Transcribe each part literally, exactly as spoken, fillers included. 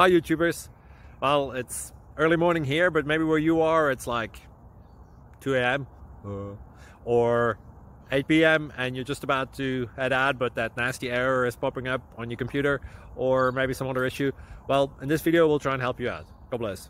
Hi YouTubers. Well, it's early morning here, but maybe where you are it's like two A M uh, or eight P M and you're just about to head out, but that nasty error is popping up on your computer, or maybe some other issue. Well, in this video we'll try and help you out. God bless.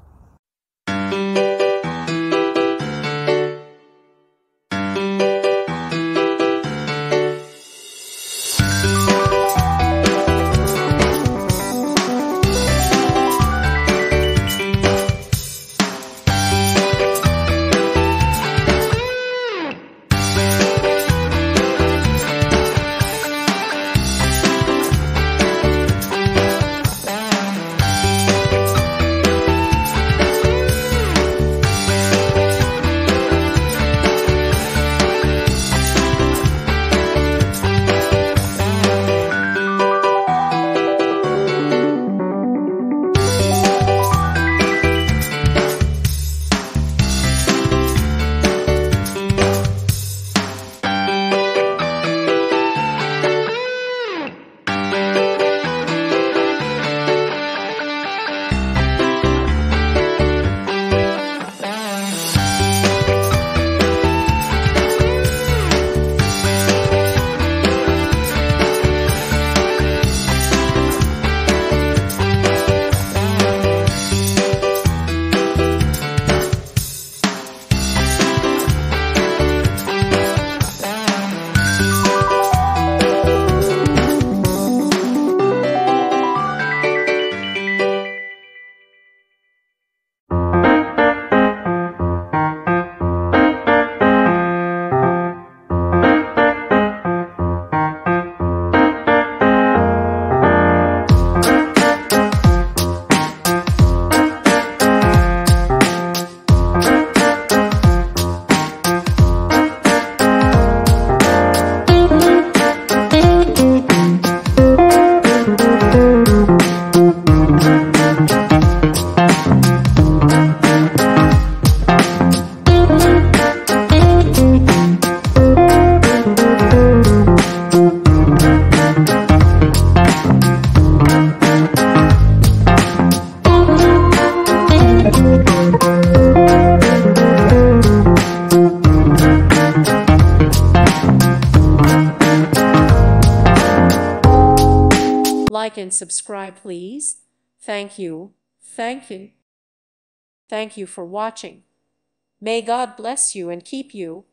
Like and subscribe, please. Thank you. Thank you. Thank you for watching. May God bless you and keep you.